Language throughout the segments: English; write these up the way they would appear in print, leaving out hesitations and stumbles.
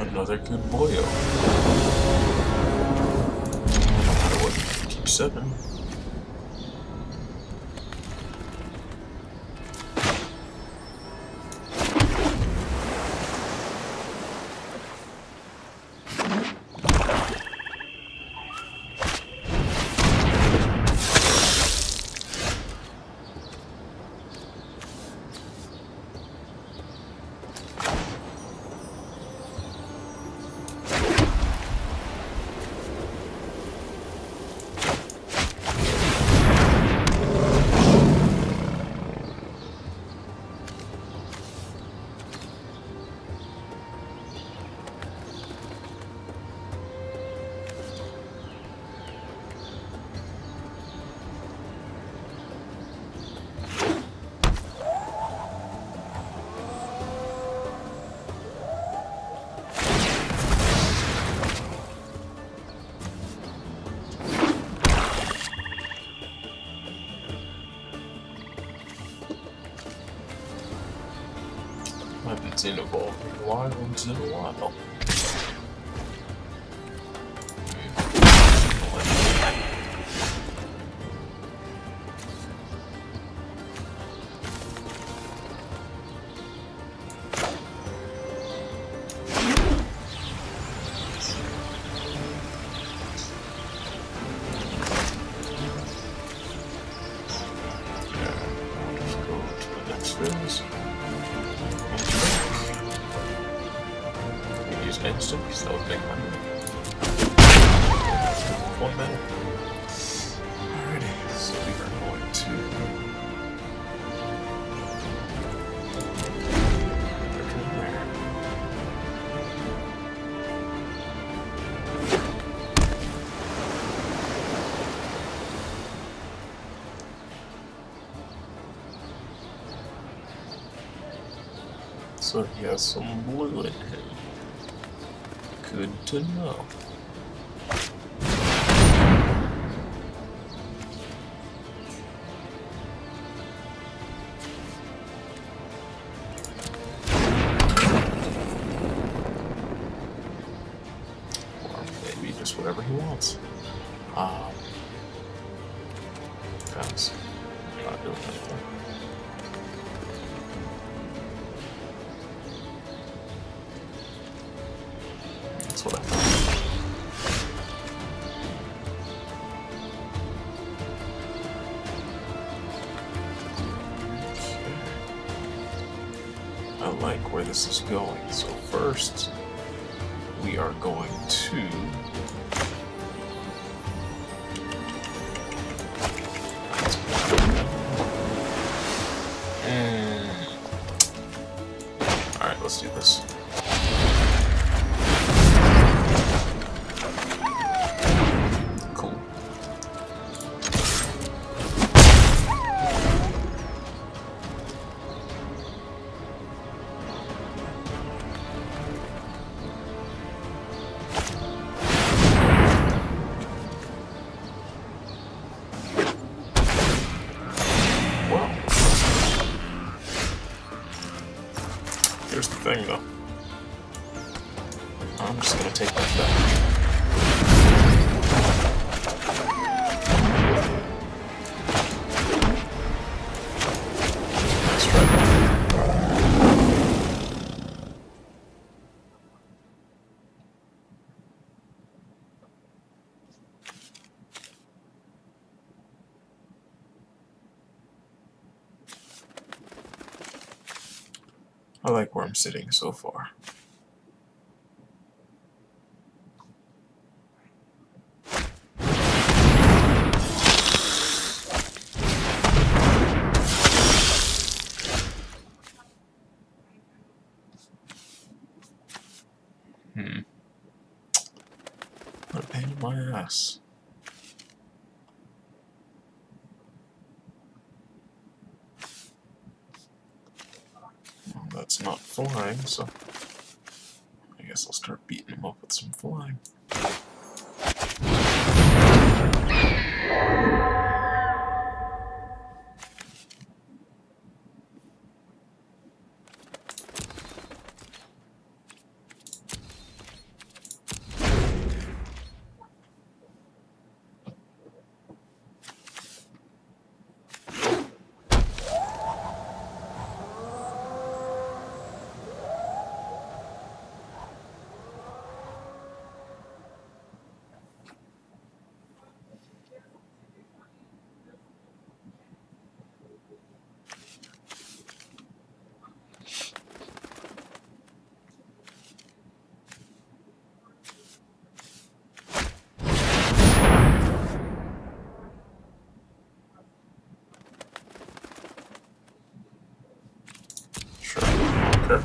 Another good boyo. I would keep 7. I haven't seen Evolving Wilds in a while. Instant, because that would make my 1 minute. Alrighty, so we are going to there. So he has some blue in him. Good to know. Or maybe just whatever he wants. Depends. Not doing anything. That's what I thought. I like where this is going. So first, we are going to alright, let's do this. Here's the thing, though. I'm just gonna take that back. Let's try that. I like where I'm sitting so far. What a pain in my ass. Well, that's not flying, so I guess I'll start beating him up with some flying. better.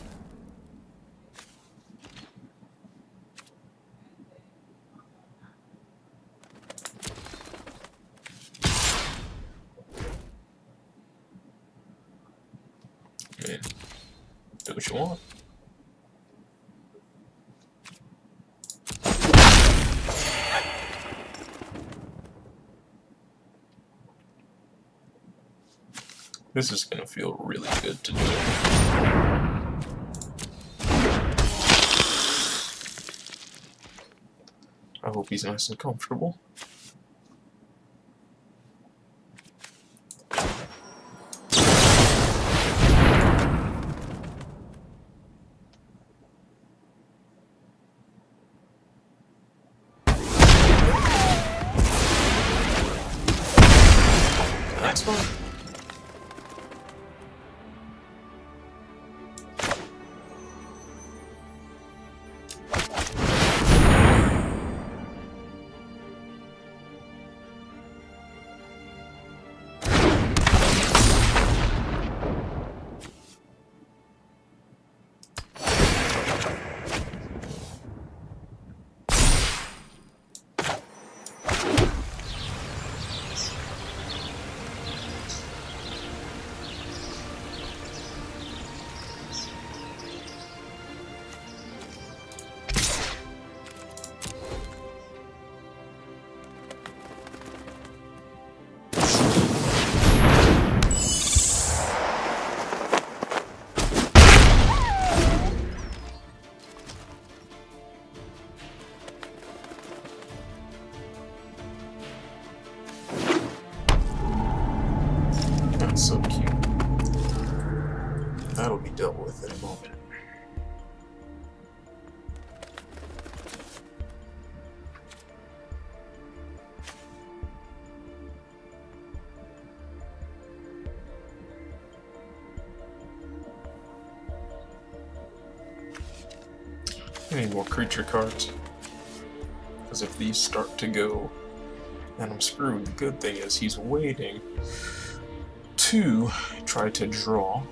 I mean, do what you want. This is gonna feel really good to do. I hope he's nice and comfortable. That's fine. That's so cute. That'll be dealt with in a moment. I need more creature cards. Because if these start to go, then I'm screwed. The good thing is he's waiting to try to draw,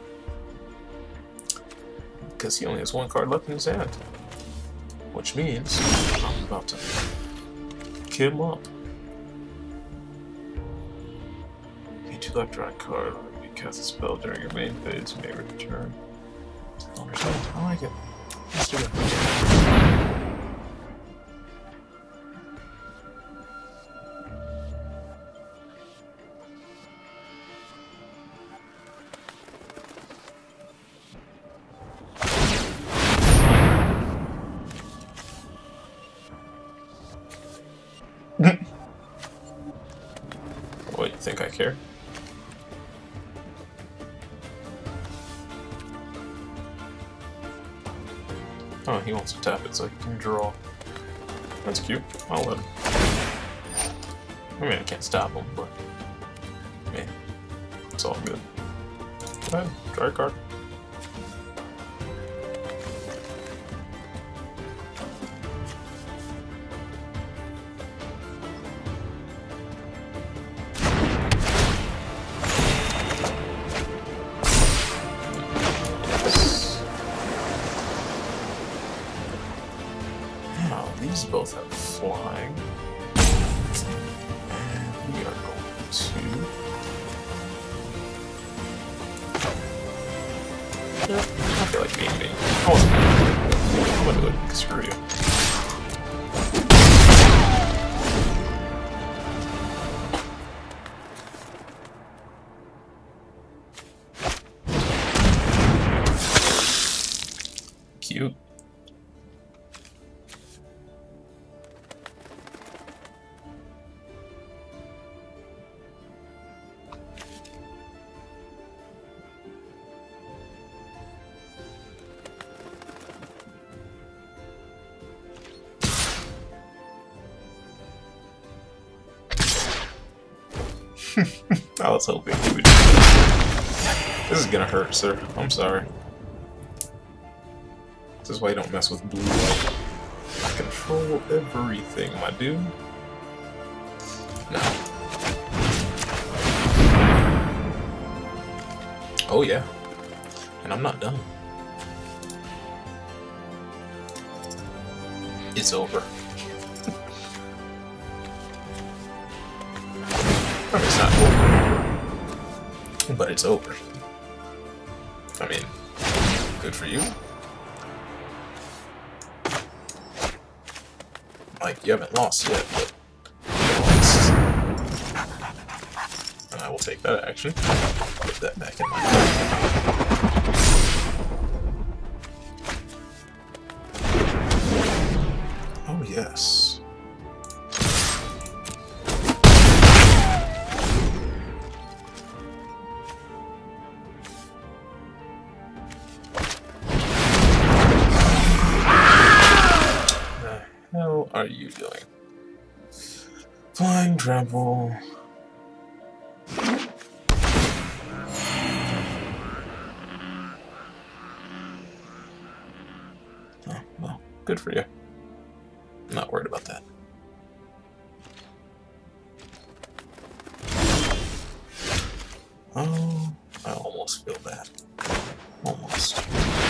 because he only has one card left in his hand, which means I'm about to kill him up. Okay, 2 left, draw a card. If you cast a spell during your main phase, you may return. I like it. Let's do it. What, you think I care? Oh, he wants to tap it so he can draw. That's cute. I'll let him. I mean, I can't stop him, but man, it's all good. Go ahead, draw a card. These both have flying, and we are going to... Yeah, I feel like being me. I'm gonna do it. Screw you. Cute. I was hoping he would. This is gonna hurt, sir. I'm sorry. This is why you don't mess with blue light. I control everything, my dude. No. Oh yeah. And I'm not done. It's over. It's not over, but it's over. I mean, good for you. Like, you haven't lost yet, but you lost. And I will take that action. Put that back in my hand. Oh, yes. How are you doing? Flying trample. Oh, well, good for you. I'm not worried about that. Oh, I almost feel bad. Almost.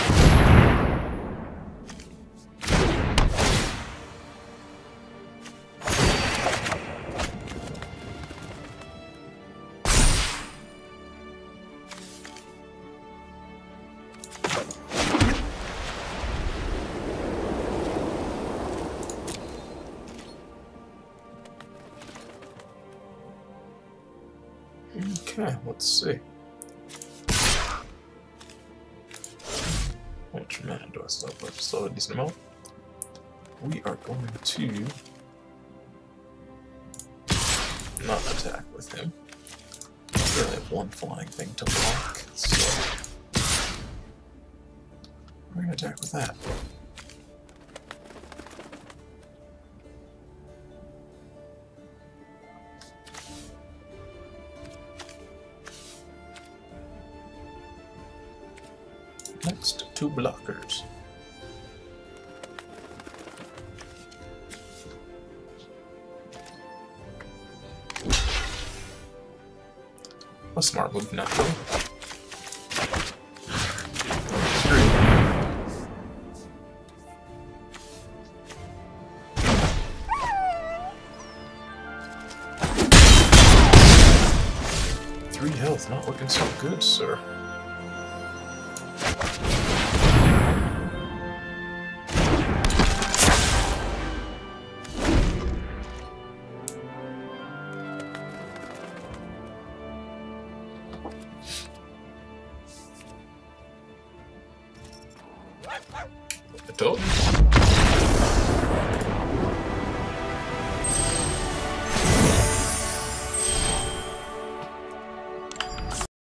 Okay, let's see. How much mana do I still have left? Still a decent amount. We are going to not attack with him. We only have one flying thing to block, so we're going to attack with that. Next, 2 blockers. A smart move, naturally. Three health, not looking so good, sir. I told you.